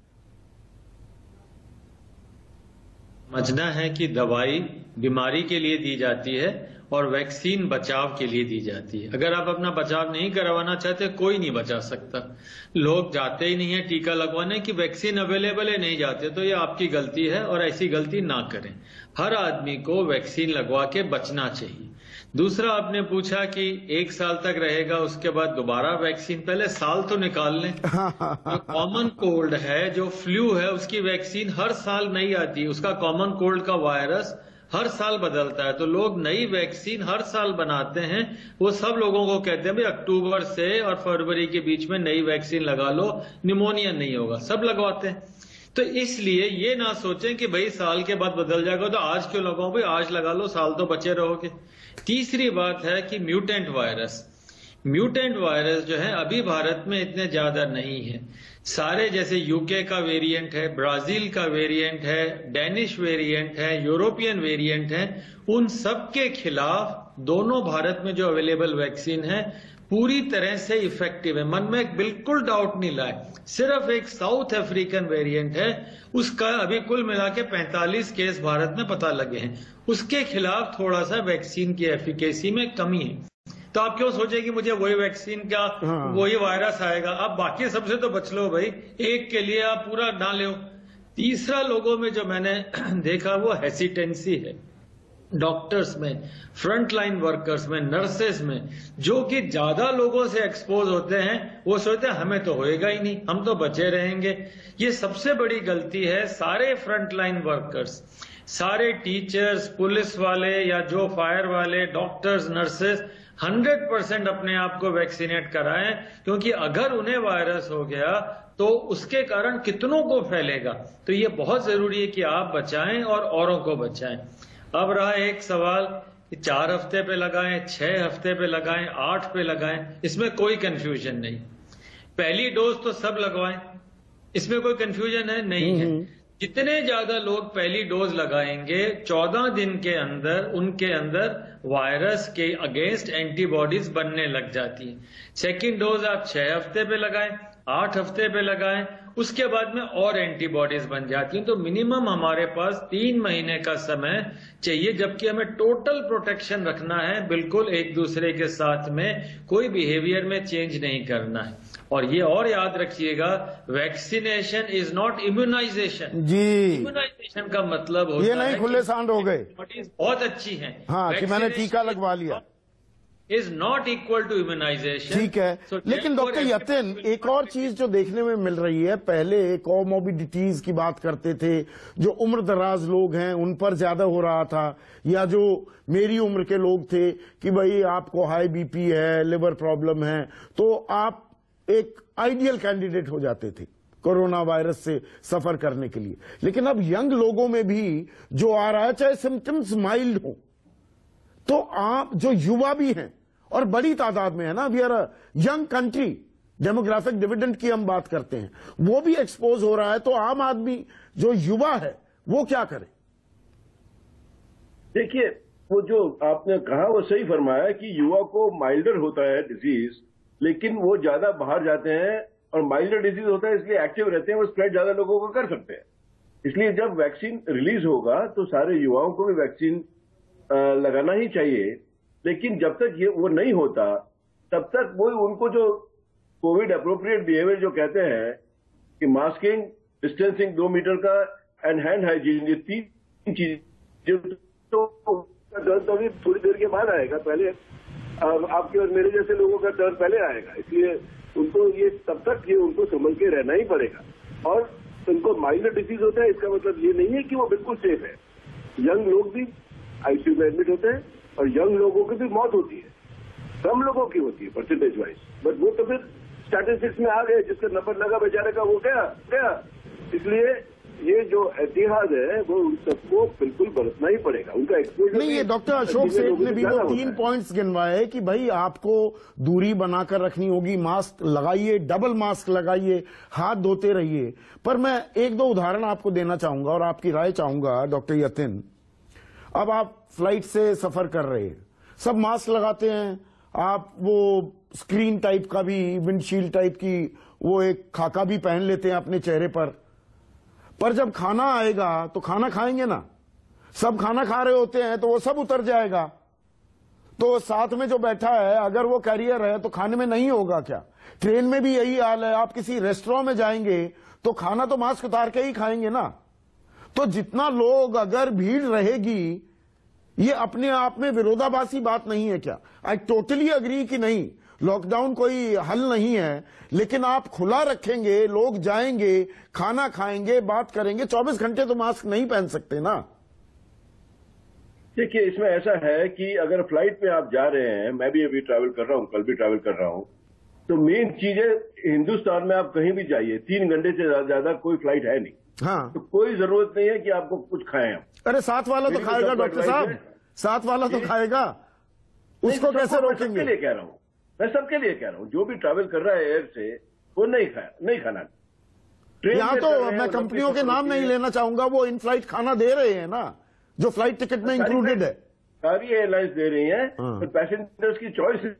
समझना है कि दवाई बीमारी के लिए दी जाती है और वैक्सीन बचाव के लिए दी जाती है। अगर आप अपना बचाव नहीं करवाना चाहते, कोई नहीं बचा सकता। लोग जाते ही नहीं है टीका लगवाने की वैक्सीन अवेलेबल है, नहीं जाते, तो ये आपकी गलती है और ऐसी गलती ना करें। हर आदमी को वैक्सीन लगवा के बचना चाहिए। दूसरा, आपने पूछा कि एक साल तक रहेगा, उसके बाद दोबारा वैक्सीन, पहले साल तो निकाल लें। जो कॉमन कोल्ड है, जो फ्लू है, उसकी वैक्सीन हर साल नहीं आती है। उसका कॉमन कोल्ड का वायरस हर साल बदलता है, तो लोग नई वैक्सीन हर साल बनाते हैं। वो सब लोगों को कहते हैं भाई अक्टूबर से और फरवरी के बीच में नई वैक्सीन लगा लो, निमोनिया नहीं होगा, सब लगवाते हैं। तो इसलिए ये ना सोचें कि भाई साल के बाद बदल जाएगा तो आज क्यों लगाओ, भाई आज लगा लो, साल तो बचे रहोगे। तीसरी बात है कि म्यूटेंट वायरस म्यूटेंट वायरस जो है अभी भारत में इतने ज्यादा नहीं है। सारे जैसे यूके का वेरिएंट है, ब्राजील का वेरिएंट है, डेनिश वेरिएंट है, यूरोपियन वेरिएंट है, उन सब के खिलाफ दोनों भारत में जो अवेलेबल वैक्सीन है पूरी तरह से इफेक्टिव है। मन में बिल्कुल डाउट नहीं लाए। सिर्फ एक साउथ अफ्रीकन वेरिएंट है, उसका अभी कुल मिला के पैंतालीस केस भारत में पता लगे हैं। उसके खिलाफ थोड़ा सा वैक्सीन की एफिकेसी में कमी है। तो आप क्यों सोचे कि मुझे वही वैक्सीन का हाँ। वही वायरस आएगा। आप बाकी सबसे तो बच लो भाई, एक के लिए आप पूरा ना लो। तीसरा, लोगों में जो मैंने देखा वो हेसिटेंसी है, डॉक्टर्स में, फ्रंट लाइन वर्कर्स में, नर्सेस में, जो कि ज्यादा लोगों से एक्सपोज होते हैं। वो सोचते हैं हमें तो होएगा ही नहीं, हम तो बचे रहेंगे। ये सबसे बड़ी गलती है। सारे फ्रंट लाइन वर्कर्स, सारे टीचर्स, पुलिस वाले या जो फायर वाले, डॉक्टर्स, नर्सेस हंड्रेड परसेंट अपने आप को वैक्सीनेट कराएं, क्योंकि अगर उन्हें वायरस हो गया तो उसके कारण कितनों को फैलेगा। तो ये बहुत जरूरी है कि आप बचाएं और औरों को बचाएं। अब रहा एक सवाल कि चार हफ्ते पे लगाएं, छह हफ्ते पे लगाएं, आठ पे लगाएं, इसमें कोई कंफ्यूजन नहीं। पहली डोज तो सब लगवाएं, इसमें कोई कंफ्यूजन है नहीं है। जितने ज्यादा लोग पहली डोज लगाएंगे, चौदह दिन के अंदर उनके अंदर वायरस के अगेंस्ट एंटीबॉडीज बनने लग जाती है। सेकेंड डोज आप छह हफ्ते पे लगाएं, आठ हफ्ते पे लगाएं, उसके बाद में और एंटीबॉडीज बन जाती हैं। तो मिनिमम हमारे पास तीन महीने का समय चाहिए, जबकि हमें टोटल प्रोटेक्शन रखना है। बिल्कुल एक दूसरे के साथ में कोई बिहेवियर में चेंज नहीं करना है। और ये और याद रखिएगा, वैक्सीनेशन इज नॉट इम्यूनाइजेशन। जी, इम्यूनाइजेशन का मतलब होता है ये नहीं खुले सांड हो गए, बहुत अच्छी है हाँ कि मैंने टीका लगवा लिया, is not equal to immunization. ठीक है। so, लेकिन डॉक्टर यतिन, एक और चीज जो देखने में मिल रही है, पहले कोमोबिडिटीज की बात करते थे, जो उम्र दराज लोग हैं उन पर ज्यादा हो रहा था, या जो मेरी उम्र के लोग थे कि भाई आपको हाई बीपी है, लिवर प्रॉब्लम है, तो आप एक आइडियल कैंडिडेट हो जाते थे कोरोना वायरस से सफर करने के लिए। लेकिन अब यंग लोगों में भी जो आ रहा है, चाहे सिम्टम्स माइल्ड हो, तो आप जो युवा भी हैं और बड़ी तादाद में है ना, we are a young country, demographic dividend की हम बात करते हैं, वो भी एक्सपोज हो रहा है। तो आम आदमी जो युवा है वो क्या करे? देखिए, वो जो आपने कहा वो सही फरमाया कि युवा को माइल्डर होता है डिजीज, लेकिन वो ज्यादा बाहर जाते हैं और माइल्डर डिजीज होता है इसलिए एक्टिव रहते हैं, वो स्प्रेड ज्यादा लोगों को कर सकते हैं। इसलिए जब वैक्सीन रिलीज होगा तो सारे युवाओं को भी वैक्सीन लगाना ही चाहिए। लेकिन जब तक ये वो नहीं होता तब तक वो उनको जो कोविड अप्रोप्रिएट बिहेवियर जो कहते हैं कि मास्किंग, डिस्टेंसिंग दो मीटर का एंड हैंड हाइजीन, ये तीन चीज तो दर्द अभी थोड़ी देर के बाद आएगा। पहले आपके और मेरे जैसे लोगों का दर्द पहले आएगा, इसलिए उनको ये तब तक ये उनको समझ के रहना ही पड़ेगा। और उनको माइल्डर डिसीज होता है, इसका मतलब ये नहीं है कि वो बिल्कुल सेफ है। यंग लोग भी आईसीयू में एडमिट होते हैं और यंग लोगों की भी मौत होती है, कम लोगों की होती है परसेंटेज वाइज, बट वो तो फिर स्टैटिस्टिक्स में आ गए, जिसका नंबर लगा बेचारे का वो गया गया इसलिए ये जो एहतियात है वो उन सबको बिल्कुल बरतना ही पड़ेगा। उनका एक्सपोजर नहीं, ये डॉक्टर अशोक सेठ ने भी वो तीन पॉइंट्स गिनवाए कि भाई आपको दूरी बनाकर रखनी होगी, मास्क लगाइए, डबल मास्क लगाइए, हाथ धोते रहिए। पर मैं एक दो उदाहरण आपको देना चाहूंगा और आपकी राय चाहूंगा डॉक्टर यतिन। अब आप फ्लाइट से सफर कर रहे हैं, सब मास्क लगाते हैं, आप वो स्क्रीन टाइप का भी, विंडशील्ड टाइप की वो एक खाका भी पहन लेते हैं अपने चेहरे पर। पर जब खाना आएगा तो खाना खाएंगे ना, सब खाना खा रहे होते हैं तो वो सब उतर जाएगा। तो साथ में जो बैठा है अगर वो कैरियर है तो खाने में नहीं होगा क्या? ट्रेन में भी यही हाल है, आप किसी रेस्टोरेंट में जाएंगे तो खाना तो मास्क उतार के ही खाएंगे ना। तो जितना लोग अगर भीड़ रहेगी, ये अपने आप में विरोधाभासी बात नहीं है क्या? आई टोटली अग्री कि नहीं, लॉकडाउन कोई हल नहीं है, लेकिन आप खुला रखेंगे, लोग जाएंगे, खाना खाएंगे, बात करेंगे, चौबीस घंटे तो मास्क नहीं पहन सकते ना। देखिए, इसमें ऐसा है कि अगर फ्लाइट में आप जा रहे हैं, मैं भी अभी ट्रैवल कर रहा हूं, कल भी ट्रैवल कर रहा हूं, तो मेन चीज है हिंदुस्तान में आप कहीं भी जाइए, तीन घंटे से ज्यादा कोई फ्लाइट है नहीं। हाँ, तो कोई जरूरत नहीं है कि आपको कुछ खाएं। अरे साथ वाला तो खाएगा डॉक्टर साहब, साथ वाला तो खाएगा, उसको कैसे रोकेंगे? सबके लिए कह रहा हूं, मैं सबके लिए कह रहा हूं, जो भी ट्रैवल कर रहा है एयर से वो नहीं खाया नहीं खाना। यहां तो मैं कंपनियों के नाम नहीं लेना चाहूंगा, वो इन फ्लाइट खाना दे रहे हैं ना, जो फ्लाइट टिकट में इंक्लूडेड है। सारी एयरलाइंस दे रही हैं, तो पैसेंजर्स की चॉइस है।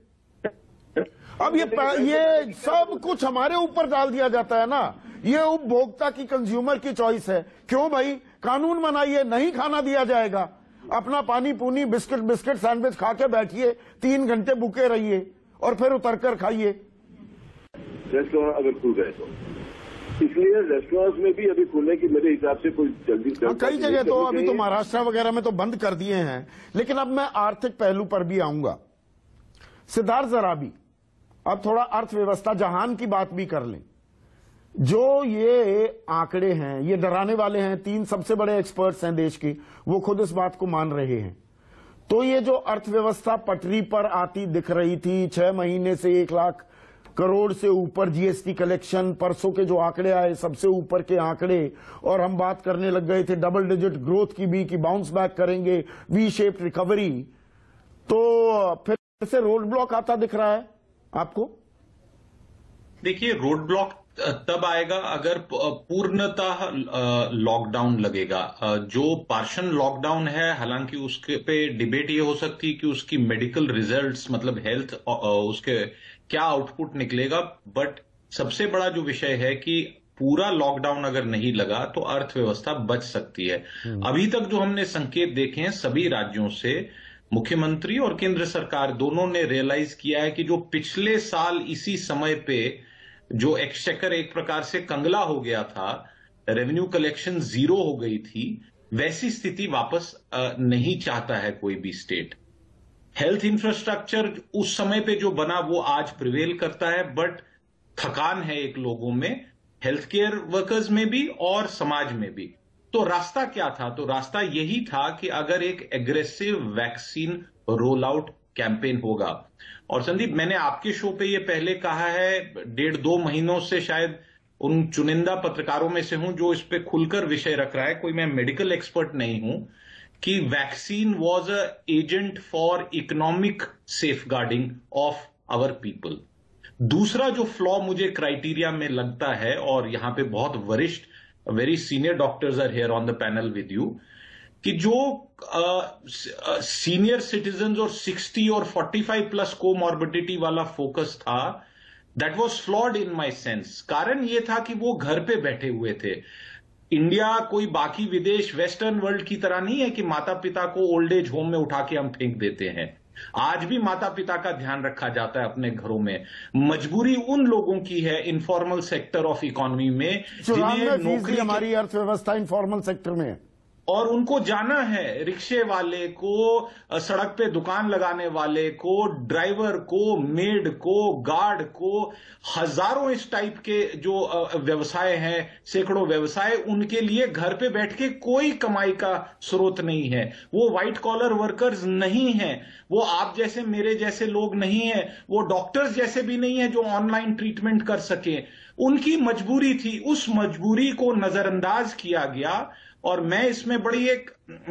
अब ये ये सब कुछ हमारे ऊपर डाल दिया जाता है ना, ये उपभोक्ता की, कंज्यूमर की चॉइस है। क्यों भाई, कानून बनाइए, नहीं खाना दिया जाएगा, अपना पानी पूनी बिस्किट बिस्किट सैंडविच खा के बैठिए, तीन घंटे भूखे रहिए और फिर उतर कर खाइए। रेस्टोरेंट अगर खुल गए तो, इसलिए रेस्टोरेंट्स में भी अभी खुलने की मेरे हिसाब से कोई जल्दी हाँ, कई जगह तो अभी तो महाराष्ट्र वगैरह में तो बंद कर दिए हैं। लेकिन अब मैं आर्थिक पहलू पर भी आऊंगा। सिद्धार्थ जरा भी अब थोड़ा अर्थव्यवस्था जहान की बात भी कर लें। जो ये आंकड़े हैं ये डराने वाले हैं, तीन सबसे बड़े एक्सपर्ट्स हैं देश के, वो खुद इस बात को मान रहे हैं। तो ये जो अर्थव्यवस्था पटरी पर आती दिख रही थी, छह महीने से एक लाख करोड़ से ऊपर जीएसटी कलेक्शन, परसों के जो आंकड़े आए सबसे ऊपर के आंकड़े, और हम बात करने लग गए थे डबल डिजिट ग्रोथ की भी कि बाउंस बैक करेंगे, वी शेप्ड रिकवरी। तो फिर से रोड ब्लॉक आता दिख रहा है आपको? देखिए, रोड ब्लॉक तब आएगा अगर पूर्णतः लॉकडाउन लगेगा। जो पार्शियल लॉकडाउन है, हालांकि उसके पे डिबेट ये हो सकती है कि उसकी मेडिकल रिजल्ट्स, मतलब हेल्थ उसके क्या आउटपुट निकलेगा, बट सबसे बड़ा जो विषय है कि पूरा लॉकडाउन अगर नहीं लगा तो अर्थव्यवस्था बच सकती है। अभी तक जो हमने संकेत देखे हैं सभी राज्यों से, मुख्यमंत्री और केंद्र सरकार दोनों ने रियलाइज किया है कि जो पिछले साल इसी समय पे जो एक्सचेकर एक प्रकार से कंगला हो गया था, रेवेन्यू कलेक्शन जीरो हो गई थी, वैसी स्थिति वापस नहीं चाहता है कोई भी स्टेट। हेल्थ इंफ्रास्ट्रक्चर उस समय पे जो बना वो आज प्रिवेल करता है, बट थकान है एक लोगों में, हेल्थ केयर वर्कर्स में भी और समाज में भी। तो रास्ता क्या था? तो रास्ता यही था कि अगर एक aggressive vaccine roll out campaign होगा। और संदीप, मैंने आपके शो पे ये पहले कहा है, डेढ़ दो महीनों से शायद उन चुनिंदा पत्रकारों में से हूं जो इस पे खुलकर विषय रख रहा है, कोई मैं मेडिकल एक्सपर्ट नहीं हूं, कि vaccine was a agent for economic safeguarding of our people. दूसरा जो फ्लॉ मुझे क्राइटेरिया में लगता है, और यहां पे बहुत वरिष्ठ very senior doctors are here on the panel with you, कि जो सीनियर uh, सिटीजन और सिक्सटी और फोर्टी फाइव प्लस कोमॉर्बिडिटी वाला फोकस था, that was flawed in my sense. कारण ये था कि वो घर पे बैठे हुए थे। इंडिया कोई बाकी विदेश वेस्टर्न वर्ल्ड की तरह नहीं है कि माता पिता को ओल्ड एज होम में उठा के हम फेंक देते हैं। आज भी माता पिता का ध्यान रखा जाता है अपने घरों में। मजबूरी उन लोगों की है इनफॉर्मल सेक्टर ऑफ इकोनॉमी में, जिन्हें नौकरी, हमारी अर्थव्यवस्था इनफॉर्मल सेक्टर में। और उनको जाना है, रिक्शे वाले को, सड़क पे दुकान लगाने वाले को, ड्राइवर को, मेड को, गार्ड को, हजारों इस टाइप के जो व्यवसाय हैं, सैकड़ों व्यवसाय, उनके लिए घर पे बैठ के कोई कमाई का स्रोत नहीं है। वो व्हाइट कॉलर वर्कर्स नहीं हैं, वो आप जैसे मेरे जैसे लोग नहीं हैं, वो डॉक्टर्स जैसे भी नहीं है जो ऑनलाइन ट्रीटमेंट कर सके। उनकी मजबूरी थी, उस मजबूरी को नजरअंदाज किया गया। और मैं इसमें बड़ी एक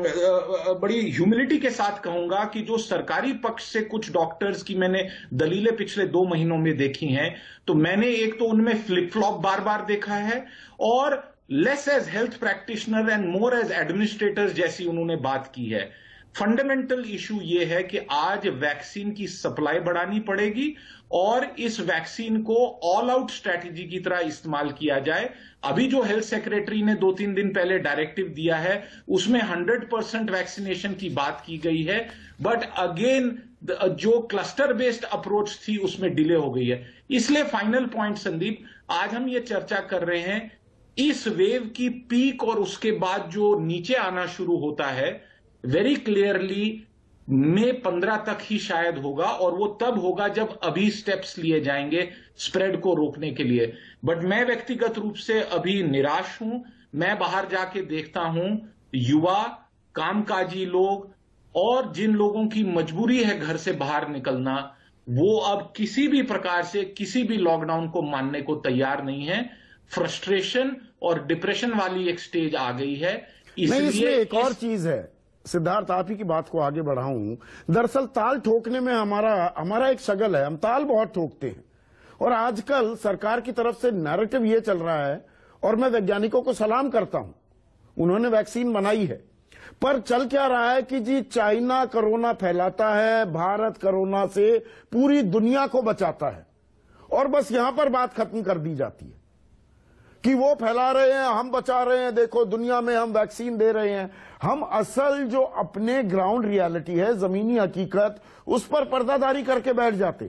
बड़ी ह्यूमिलिटी के साथ कहूंगा कि जो सरकारी पक्ष से कुछ डॉक्टर्स की मैंने दलीलें पिछले दो महीनों में देखी हैं, तो मैंने एक तो उनमें फ्लिप फ्लॉप बार बार देखा है, और less as health practitioner and more as administrators जैसी उन्होंने बात की है। फंडामेंटल इशू यह है कि आज वैक्सीन की सप्लाई बढ़ानी पड़ेगी और इस वैक्सीन को ऑल आउट स्ट्रैटेजी की तरह इस्तेमाल किया जाए। अभी जो हेल्थ सेक्रेटरी ने दो तीन दिन पहले डायरेक्टिव दिया है उसमें हंड्रेड परसेंट वैक्सीनेशन की बात की गई है, बट अगेन जो क्लस्टर बेस्ड अप्रोच थी उसमें डिले हो गई है। इसलिए फाइनल पॉइंट संदीप, आज हम ये चर्चा कर रहे हैं इस वेव की पीक और उसके बाद जो नीचे आना शुरू होता है वेरी क्लियरली मई पंद्रह तक ही शायद होगा, और वो तब होगा जब अभी स्टेप्स लिए जाएंगे स्प्रेड को रोकने के लिए। बट मैं व्यक्तिगत रूप से अभी निराश हूं। मैं बाहर जाके देखता हूं युवा, कामकाजी लोग और जिन लोगों की मजबूरी है घर से बाहर निकलना, वो अब किसी भी प्रकार से किसी भी लॉकडाउन को मानने को तैयार नहीं है। फ्रस्ट्रेशन और डिप्रेशन वाली एक स्टेज आ गई है। इसलिए एक और चीज है सिद्धार्थ, आप ही की बात को आगे बढ़ाऊं। दरअसल ताल ठोकने में हमारा हमारा एक शगल है, हम ताल बहुत ठोकते हैं, और आजकल सरकार की तरफ से नैरेटिव ये चल रहा है, और मैं वैज्ञानिकों को सलाम करता हूं, उन्होंने वैक्सीन बनाई है, पर चल क्या रहा है कि जी चाइना कोरोना फैलाता है, भारत कोरोना से पूरी दुनिया को बचाता है, और बस यहां पर बात खत्म कर दी जाती है कि वो फैला रहे हैं, हम बचा रहे हैं, देखो दुनिया में हम वैक्सीन दे रहे हैं। हम असल जो अपने ग्राउंड रियलिटी है, जमीनी हकीकत, उस पर पर्दादारी करके बैठ जाते।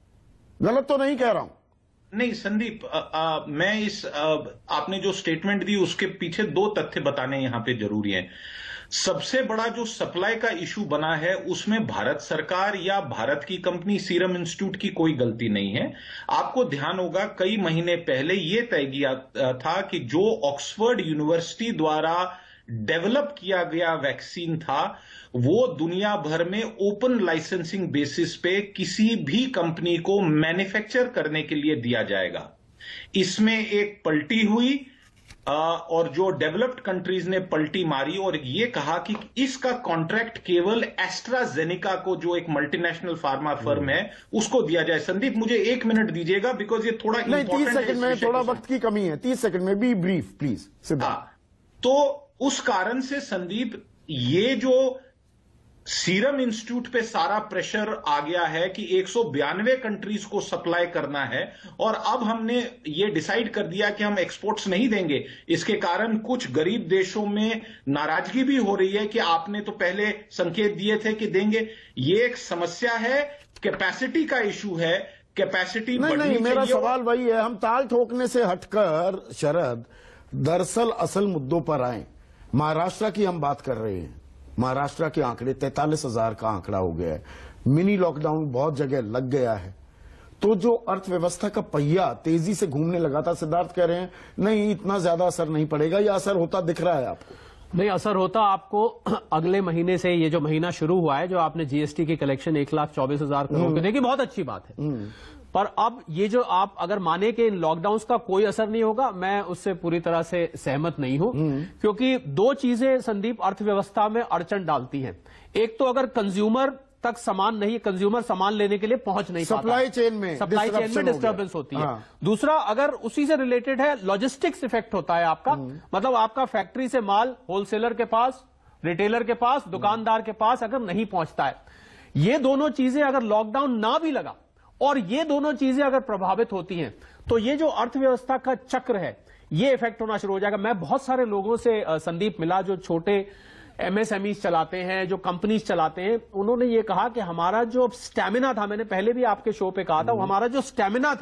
गलत तो नहीं कह रहा हूं? नहीं संदीप, आ, आ, मैं इस आ, आपने जो स्टेटमेंट दी उसके पीछे दो तथ्य बताने यहां पे जरूरी हैं। सबसे बड़ा जो सप्लाई का इशू बना है उसमें भारत सरकार या भारत की कंपनी सीरम इंस्टीट्यूट की कोई गलती नहीं है। आपको ध्यान होगा कई महीने पहले यह तय किया था कि जो ऑक्सफोर्ड यूनिवर्सिटी द्वारा डेवलप किया गया वैक्सीन था वो दुनिया भर में ओपन लाइसेंसिंग बेसिस पे किसी भी कंपनी को मैन्युफैक्चर करने के लिए दिया जाएगा। इसमें एक पलटी हुई और जो डेवलप्ड कंट्रीज ने पलटी मारी और ये कहा कि इसका कॉन्ट्रैक्ट केवल एस्ट्राजेनेका को, जो एक मल्टीनेशनल फार्मा फर्म है, उसको दिया जाए। संदीप मुझे एक मिनट दीजिएगा बिकॉज ये थोड़ा नहीं, तीस सेकंड में थोड़ा वक्त की कमी है, तीस सेकंड में बी ब्रीफ प्लीज। हाँ, तो उस कारण से संदीप ये जो सीरम इंस्टीट्यूट पे सारा प्रेशर आ गया है कि एक सौ बयानवे कंट्रीज को सप्लाई करना है, और अब हमने ये डिसाइड कर दिया कि हम एक्सपोर्ट्स नहीं देंगे। इसके कारण कुछ गरीब देशों में नाराजगी भी हो रही है कि आपने तो पहले संकेत दिए थे कि देंगे। ये एक समस्या है, कैपेसिटी का इशू है, कैपेसिटी नहीं नहीं मेरा सवाल वही है, हम ताल ठोकने से हटकर शरद दरअसल असल मुद्दों पर आए। महाराष्ट्र की हम बात कर रहे हैं, महाराष्ट्र के आंकड़े तैंतालीस हजार का आंकड़ा हो गया है, मिनी लॉकडाउन बहुत जगह लग गया है, तो जो अर्थव्यवस्था का पहिया तेजी से घूमने लगा था, सिद्धार्थ कह रहे हैं नहीं इतना ज्यादा असर नहीं पड़ेगा, या असर होता दिख रहा है आपको? नहीं, असर होता आपको अगले महीने से। ये जो महीना शुरू हुआ है, जो आपने जीएसटी की कलेक्शन एक लाख चौबीस हजार करोड़ की देखी, बहुत अच्छी बात है, पर अब ये जो आप अगर माने कि लॉकडाउन का कोई असर नहीं होगा, मैं उससे पूरी तरह से सहमत नहीं हूं, क्योंकि दो चीजें संदीप अर्थव्यवस्था में अड़चन डालती हैं। एक तो अगर कंज्यूमर तक सामान नहीं, कंज्यूमर सामान लेने के लिए पहुंच नहीं पाता, सप्लाई चेन में सप्लाई चेन में डिस्टर्बेंस होती है। हाँ। दूसरा, अगर उसी से रिलेटेड है, लॉजिस्टिक्स इफेक्ट होता है आपका, मतलब आपका फैक्ट्री से माल होलसेलर के पास, रिटेलर के पास, दुकानदार के पास अगर नहीं पहुंचता है, ये दोनों चीजें अगर लॉकडाउन ना भी लगा और ये दोनों चीजें अगर प्रभावित होती हैं, तो ये जो अर्थव्यवस्था का चक्र है ये इफेक्ट होना शुरू हो जाएगा। मैं बहुत सारे लोगों से संदीप मिला जो छोटे एमएसएमई चलाते हैं, जो कंपनीज चलाते हैं, उन्होंने ये कहा कि हमारा जो स्टैमिना था, मैंने पहले भी आपके शो पे कहा था, वो हमारा जो स्टैमिना था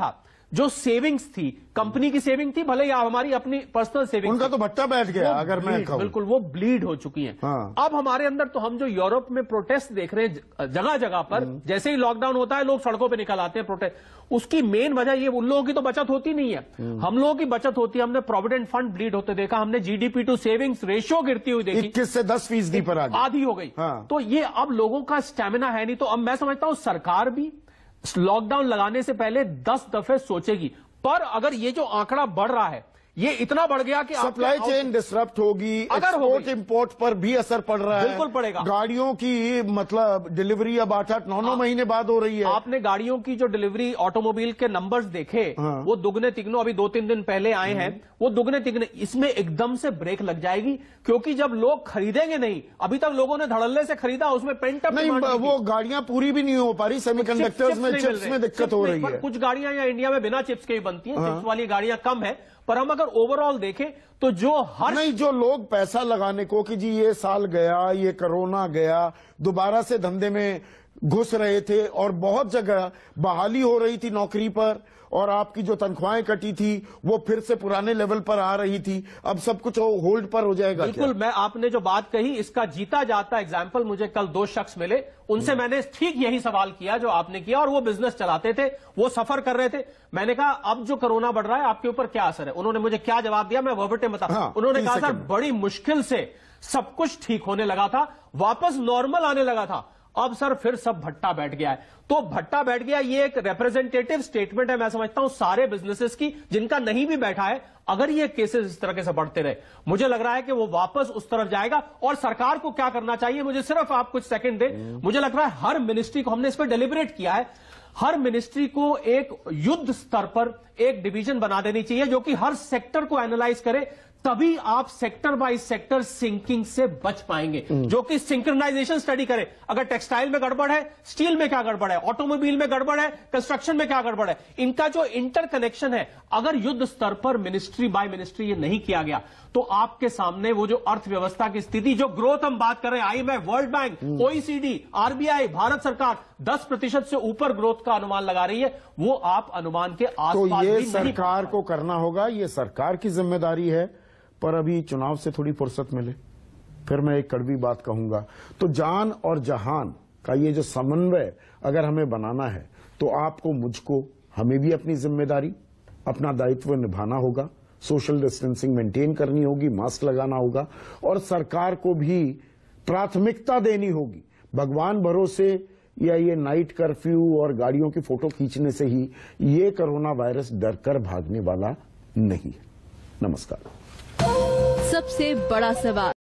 जो सेविंग्स थी, कंपनी की सेविंग थी, भले या हमारी अपनी पर्सनल सेविंग, उनका तो भट्टा बैठ गया अगर मैं कहूं। बिल्कुल, वो ब्लीड हो चुकी हैं। हाँ। अब हमारे अंदर तो हम जो यूरोप में प्रोटेस्ट देख रहे हैं जगह जगह पर, जैसे ही लॉकडाउन होता है लोग सड़कों पे निकल आते हैं प्रोटेस्ट, उसकी मेन वजह ये, उन लोगों की तो बचत होती नहीं है, हम लोगों की बचत होती है। हमने प्रोविडेंट फंड ब्लीड होते देखा, हमने जीडीपी टू सेविंग्स रेशियो गिरती हुई देखी, इक्कीस से दस फीसदी पर आ गई, आधी हो गई। हाँ। तो ये अब लोगों का स्टेमिना है नहीं। तो अब मैं समझता हूं सरकार भी लॉकडाउन लगाने से पहले दस दफे सोचेगी। पर अगर ये जो आंकड़ा बढ़ रहा है, ये इतना बढ़ गया कि सप्लाई चेन डिसरप्ट होगी, एक्सपोर्ट इंपोर्ट पर भी असर पड़ रहा है। बिल्कुल पड़ेगा। गाड़ियों की मतलब डिलीवरी अब आठ आठ नौ नौ महीने बाद हो रही है। आपने गाड़ियों की जो डिलीवरी ऑटोमोबाइल के नंबर्स देखे, हाँ। वो दुगने तिगनों अभी दो तीन दिन पहले आए हैं, वो दुगने तिगने, इसमें एकदम से ब्रेक लग जाएगी। क्योंकि जब लोग खरीदेंगे नहीं, अभी तक लोगों ने धड़ल्ले से खरीदा, उसमें पेंट अप नहीं, वो गाड़ियां पूरी भी नहीं हो पा रही, सेमीकंडक्टर्स में चिप्स में दिक्कत हो रही है। कुछ गाड़ियां या इंडिया में बिना चिप्स के ही बनती हैं, चिप्स वाली गाड़ियां कम है। पर हम अगर ओवरऑल देखें तो जो हर नहीं, जो लोग पैसा लगाने को कि जी ये साल गया, ये कोरोना गया, दोबारा से धंधे में घुस रहे थे और बहुत जगह बहाली हो रही थी नौकरी पर, और आपकी जो तनख्वाहें कटी थी वो फिर से पुराने लेवल पर आ रही थी, अब सब कुछ होल्ड पर हो जाएगा। बिल्कुल, मैं आपने जो बात कही इसका जीता जाता एग्जाम्पल, मुझे कल दो शख्स मिले, उनसे मैंने ठीक यही सवाल किया जो आपने किया, और वो बिजनेस चलाते थे, वो सफर कर रहे थे। मैंने कहा अब जो कोरोना बढ़ रहा है आपके ऊपर क्या असर है? उन्होंने मुझे क्या जवाब दिया, मैं वर्बटिम बता। हाँ, उन्होंने कहा सर बड़ी मुश्किल से सब कुछ ठीक होने लगा था, वापस नॉर्मल आने लगा था, अब सर फिर सब भट्टा बैठ गया है। तो भट्टा बैठ गया, ये एक रिप्रेजेंटेटिव स्टेटमेंट है मैं समझता हूं सारे बिजनेसेस की, जिनका नहीं भी बैठा है। अगर ये केसेस इस तरह से बढ़ते रहे, मुझे लग रहा है कि वो वापस उस तरफ जाएगा। और सरकार को क्या करना चाहिए, मुझे सिर्फ आप कुछ सेकंड दें, मुझे लग रहा है हर मिनिस्ट्री को, हमने इस पर डेलिब्रेट किया है, हर मिनिस्ट्री को एक युद्ध स्तर पर एक डिवीजन बना देनी चाहिए जो कि हर सेक्टर को एनालाइज करे, तभी आप सेक्टर बाय सेक्टर सिंकिंग से बच पाएंगे, जो कि सिंक्रोनाइजेशन स्टडी करे। अगर टेक्सटाइल में गड़बड़ है, स्टील में क्या गड़बड़ है, ऑटोमोबाइल में गड़बड़ है, कंस्ट्रक्शन में क्या गड़बड़ है, इनका जो इंटरकनेक्शन है, अगर युद्ध स्तर पर मिनिस्ट्री बाय मिनिस्ट्री ये नहीं किया गया, तो आपके सामने वो जो अर्थव्यवस्था की स्थिति, जो ग्रोथ हम बात कर रहे हैं, IMF, World Bank, OECD, RBI, Bharat सरकार दस प्रतिशत से ऊपर ग्रोथ का अनुमान लगा रही है, वो आप अनुमान के आसपास तो ये भी नहीं सरकार को करना होगा, ये सरकार की जिम्मेदारी है। पर अभी चुनाव से थोड़ी फुर्सत मिले, फिर मैं एक कड़वी बात कहूंगा, तो जान और जहान का ये जो समन्वय अगर हमें बनाना है, तो आपको, मुझको, हमें भी अपनी जिम्मेदारी, अपना दायित्व निभाना होगा, सोशल डिस्टेंसिंग मेंटेन करनी होगी, मास्क लगाना होगा, और सरकार को भी प्राथमिकता देनी होगी। भगवान भरोसे या ये नाइट कर्फ्यू और गाड़ियों की फोटो खींचने से ही ये कोरोना वायरस डरकर भागने वाला नहीं है। नमस्कार। सबसे बड़ा सवाल।